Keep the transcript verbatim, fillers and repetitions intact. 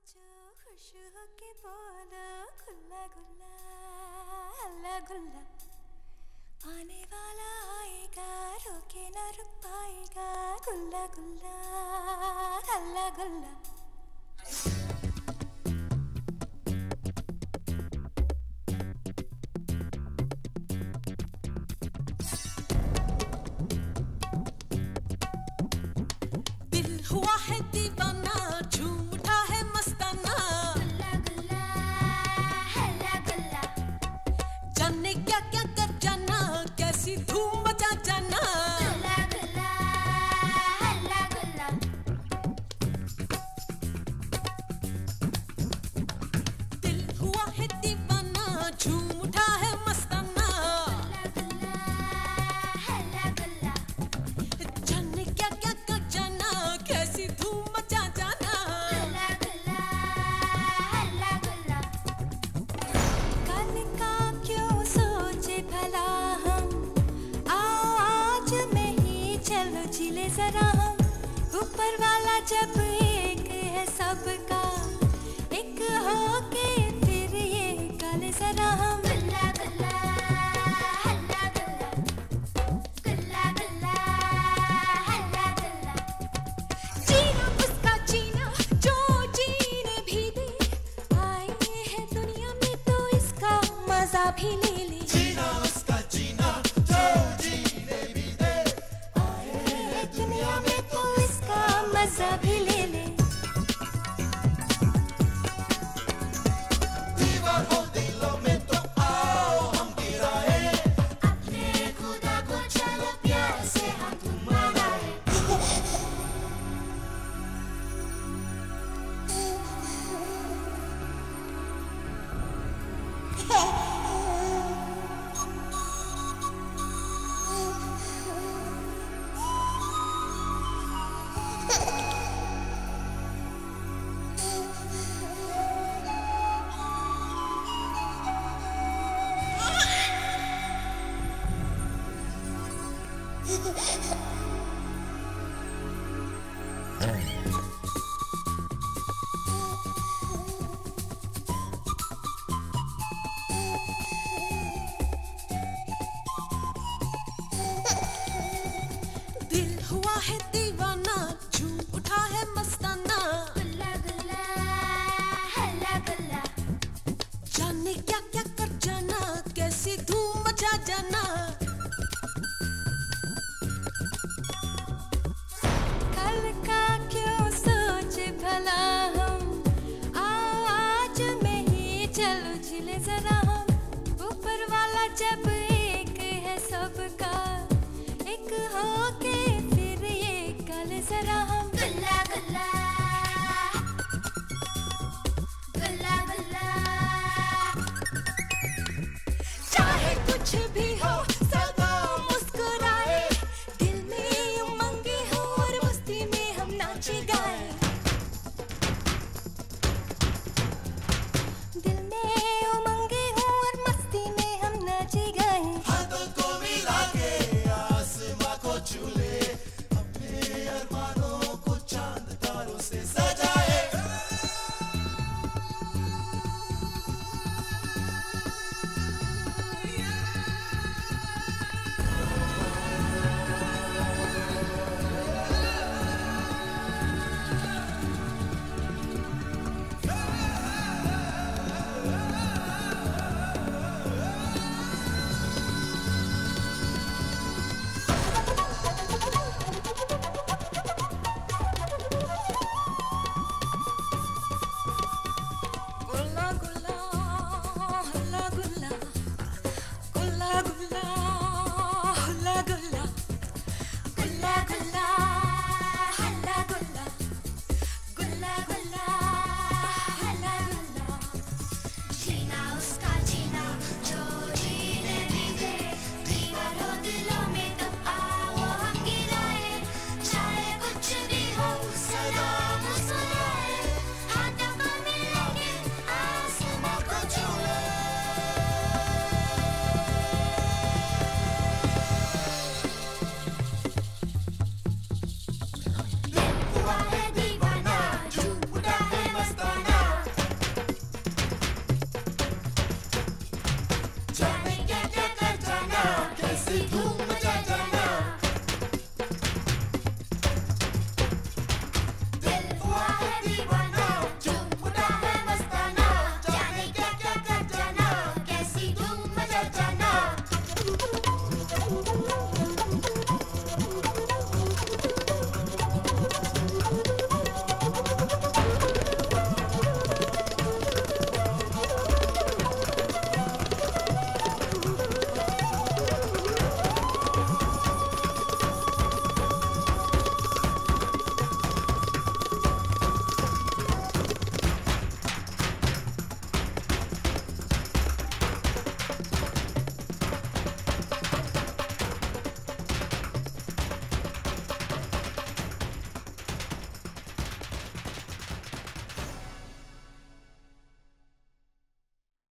जो खुश होके बोलो गुल्ला गुल्ला हल्ला गुल्ला, आने वाला आएगा रोके ना रुक पाएगा, गुल्ला गुल्ला हल्ला गुल्ला। दिल हुआ है दीवाना, झूम उठा है मस्ताना, गुल्ला गुल्ला हल्ला गुल्ला। जाने क्या क्या कर जाना, कैसी धूम मचा जाना, गुल्ला गुल्ला हल्ला गुल्ला। दिल हुआ है दीवाना, झूम उठा है मस्ताना, गुल्ला गुल्ला हल्ला गुल्ला। जाने क्या क्या कर जाना, कैसी धूम मचा जाना, गुल्ला गुल्ला हल्ला गुल्ला। कल का क्यों सोचे भला हम, आज में ही चलो जिले जरा हम। ऊपर वाला जब एक है सबका, एक होके फिर ये गले जरा हम, गुल्ला गुल्ला हल्ला गुल्ला, गुल्ला गुल्ला हल्ला गुल्ला। जीना उसका जीना जो जीने भी दे, आए हैं दुनिया में तो इसका मजा भी ले।